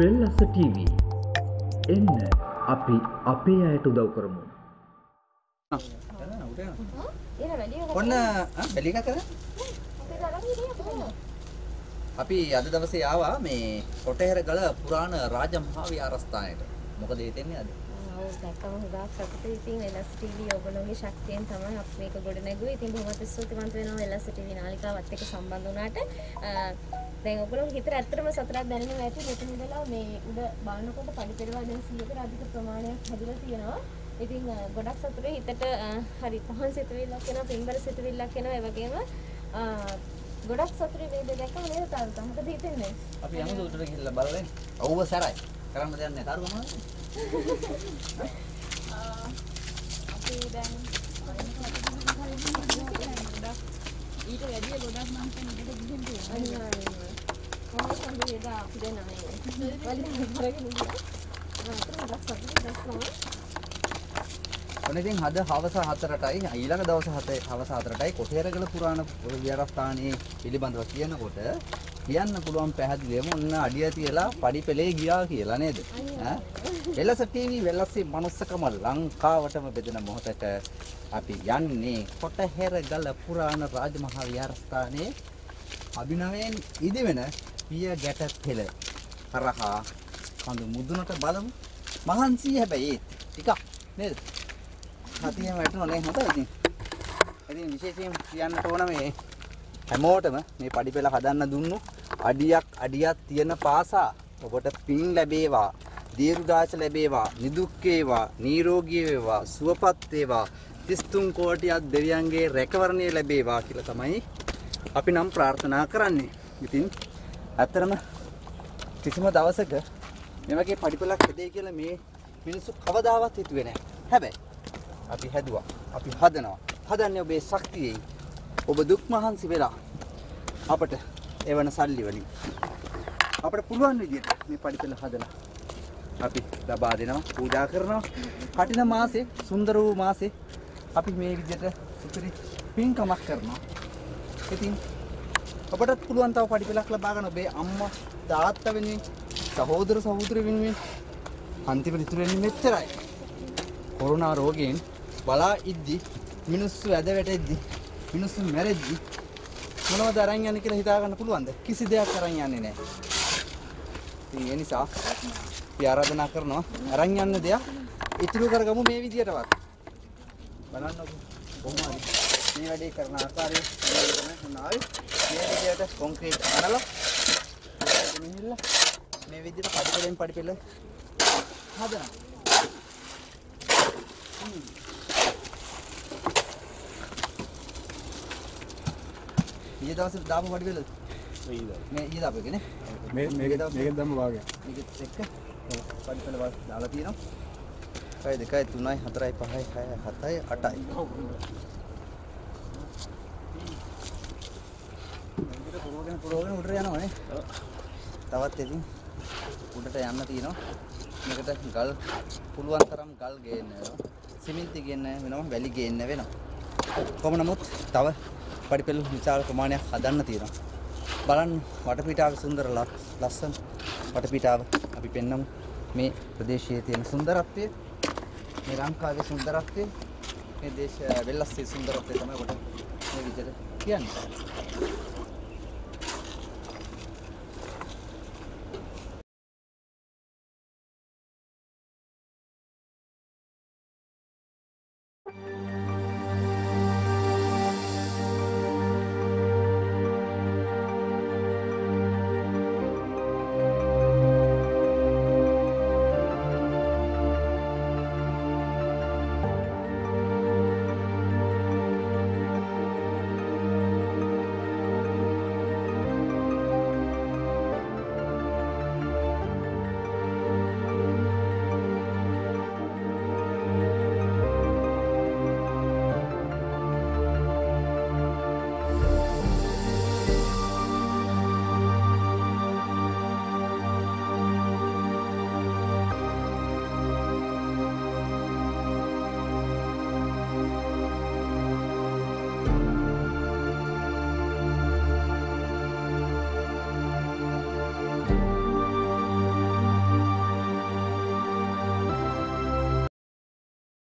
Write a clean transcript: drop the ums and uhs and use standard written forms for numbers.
වෙල්ලස TV එන්න අපි අපේ අයට උදව් කරමු. ඔන්න බැලි එකක් කරා. අපි අද දවසේ ආවා මේ කොටහෙරගල පුරාණ රාජමහා විහාරස්ථානයට. මොකද හිතෙන්නේ අද? ඔව් දැක්කම හුඟක් සතුටුයි. ඉතින් වෙලස් ටීවී ඔයගොල්ලෝගේ ශක්තියෙන් තමයි අපි මේක ගොඩ නැගුවේ. ඉතින් බොහොමත් ස්තුතිවන්ත වෙනවා වෙලස් ටීවී නාලිකාවත් එක්ක සම්බන්ධ වුණාට. දැන් ඔයගොල්ලෝගේ හිතට ඇත්තටම සතුටක් දැනෙනවා ඇති. මෙතන ඉඳලා මේ උඩ බලනකොට පරිපෙරවල් දැන් 100කට අධික ප්‍රමාණයක් හැදිලා තියෙනවා. ඉතින් ගොඩක් සතුටුයි හිතට හරි පහන් සිතුවිල්ලක් එනවා, පින්බර සිතුවිල්ලක් එනවා. ඒ වගේම ගොඩක් සතුටුයි මේ දේ දැක්කම නේද තාරුකා? මොකද හිතෙන්නේ? අපි යමුද උඩට ගිහිල්ලා බලන්න. ඔව්ව සරයි. කරන්න දෙයක් නැහැ. තාරුකා මොනවද? අපි දැන් ඊට වැඩිය ගොඩක් මං කියන්නේ ඉඳලා ගිහින් තියෙනවා. අනිවාර්යයෙන්ම. මොකද සම්බුදේදා අපි දැන් නැහැ. වලින් කරගෙන ඉන්නවා. ඔන්න ඉතින් අද හවස 4ටයි ඊළඟ දවස් 7 හවස 4ටයි කොටහෙරගල පුරාණ විහාරස්ථානයේ පිළිබඳව කියනකොට කියන්න පුළුවන් පැහැදිලිවම ඔන්න අඩිය තියලා පඩිපෙලේ ගියා කියලා නේද? ඈ වෙලස ටීවී වෙලස්සේ මනුස්සකම ලංකාවටම බෙදෙන මොහොතට අපි යන්නේ කොටහෙරගල පුරාණ රාජමහා විහාරස්ථානයේ අභිනවයෙන් ඉදිවෙන පිය ගැට පෙළ හරහා කඳු මුදුනට බලමු. මහන්සි හැබැයි ටිකක් නේද? හතියම වැටුණා නේ හොඳයි ඉතින්. ඉතින් විශේෂයෙන් කියන්න ඕන මේ හැමෝටම මේ පඩිපෙළ හදන්න දුන්නු අඩියක් තියෙන පාසා ඔබට පින් ලැබේවා, දීර්ඝාස ලැබේවා, නිදුක් වේවා, නිරෝගී වේවා, සුවපත් වේවා, 33 කෝටියක් දෙවියන්ගේ රැකවරණය ලැබේවා කියලා තමයි අපි නම් ප්‍රාර්ථනා කරන්නේ. ඉතින් ඇත්තරම කිසිම දවසක මේ වගේ පඩිපෙළක් හදේ කියලා මේ මිනිස්සු කවදාවත් හිතුවේ නැහැ. හැබැයි අපි හැදුවා. අපි හදනවා. හදන්නේ ඔබේ ශක්තියයි. ඔබ දුක් මහන්සි වෙලා අපට එවන සල්ලි වලින් අපට පුළුවන් විදිහට මේ පඩිපෙළ හදලා අපි ලබා දෙනවා, පූජා කරනවා. කටින මාසේ, සුන්දර වූ මාසේ අපි මේ විදිහට සුපිරි පින්කමක් කරනවා. ඉතින් ඔබටත් පුළුවන් තව පඩිපෙළක් ලබා ගන්න ඔබේ අම්මා, තාත්තා වෙනුවෙන්, සහෝදර සහෝදරිය වෙනුවෙන්. අන්තිම ඍතුවේ මෙච්චරයි. කොරෝනා රෝගයෙන් බලා ඉද්දි මිනිස්සු ඇද වැටෙද්දි මිනිස්සු මැරෙද්දි මොනවද අරන් යන්නේ කියලා හිතා ගන්න පුළුවන්ද? කිසි දෙයක් අරන් යන්නේ නැහැ. ඉතින් ඒ නිසා අපි ආරාධනා කරනවා අරන් යන්න දෙයක් ඉතුරු කරගමු මේ විදියටවත්. බලන්නකො කොහොමද මේ වැඩේ කරන ආකාරය මේ විදියට කොන්ක්‍රීට් අනලා මේ විදියට පඩිපෙළෙන් පඩිපෙළ හදනවා. ඊයේ දවසේ දාපු පඩිපෙළ මේ ඊයේ දාපු එකනේ මේක දැම්ම වාගේ මේකත් එක්ක පඩිපෙළ වල දාලා තියෙනවා. 1 2 3 4 5 6 7 8යි. පුරෝගෙන උඩට යනවා නේ. තවත් ඉතින් උඩට යන්න තියෙනවා. මේකට ගල් පුළුවන් තරම් ගල් ගේන්න වෙනවා. සිමෙන්ති ගේන්න වෙනවා, වැලි ගේන්න වෙනවා. කොහොම නමුත් තව පඩිපෙළ විශාල ප්‍රමාණයක් හදන්න තියෙනවා. බලන්න වටපිටාවේ සුන්දර ලස්සන වටපිටාව අපි පෙන්නමු. මේ ප්‍රදේශයේ තියෙන සුන්දරත්වය, මේ ලංකාවේ සුන්දරත්වය, මේ දේශ වෙල්ලස්සේ සුන්දරත්වය තමයි කොට මේ විදිහට කියන්නේ.